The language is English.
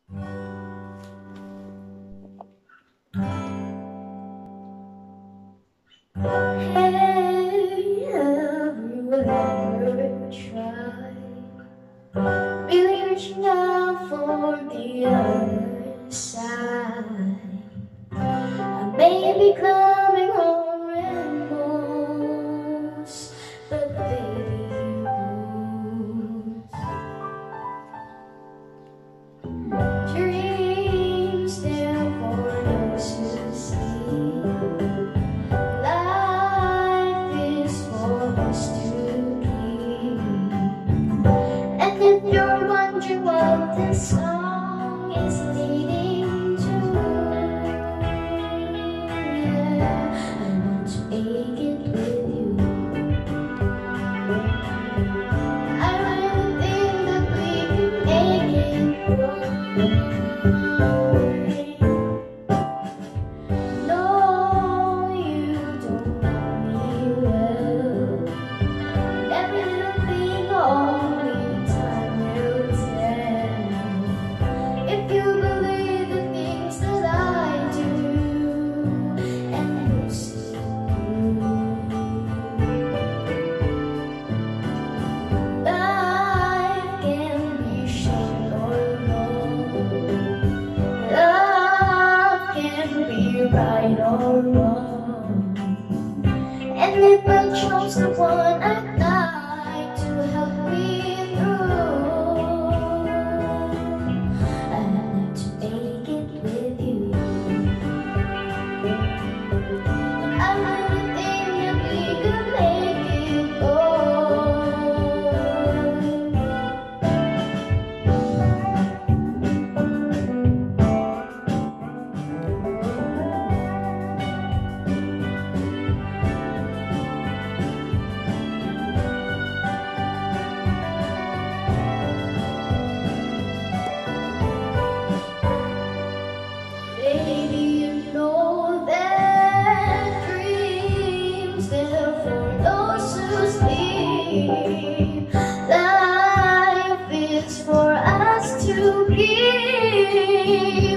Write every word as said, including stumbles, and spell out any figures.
Hey, have you ever tried really reaching out for the other side? I may be climbing on rainbows, but baby, you lose. Dreams there for those who sleep. Life is for us to keep. And if you're wondering what this song is leading to, yeah, I want to make it with you. I really think that we can make it right. No, you don't know me well. Every little thing only time will tell. If you believe the things that I do, and you see life can be short or long. Love can be right or wrong. And if I chose the one I'd like to help me through, I'd like to make it with you. I really think that we could make it Baby, you know that dreams they're for those who sleep. Life is for us to keep.